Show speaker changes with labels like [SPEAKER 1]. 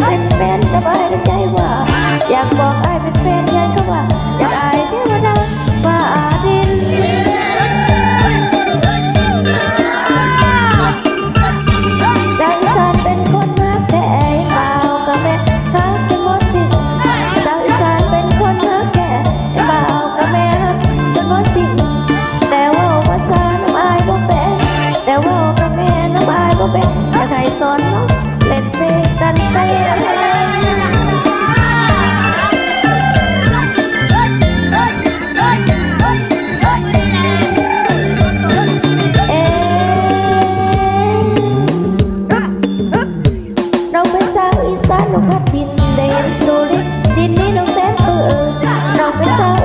[SPEAKER 1] เป็นแฟนกับไอ้เป็นใจว่าอยากบอกไอ้เป็นแฟนยันเขาว่าอยากไอ้เทวดาฟ้าดินใจสานเป็นคนรักแต่เบากับแม่ฮักจนหมดสิ้นใจสานเป็นคนรักแต่เบากับแม่ฮักจนหมดสิ้นแต่ว่าภาษาน้ำอายบ่เป็นแต่ว่ากับแม่น้ำอายบ่เป็นอยากให้สอนน้องเล่นเพลงกันไปน้องเป็นสาวอีสานน้องพัดดินเด่นสุรินทร์ดินนี้น้องแสนเปื่อยน้องเป็นสาว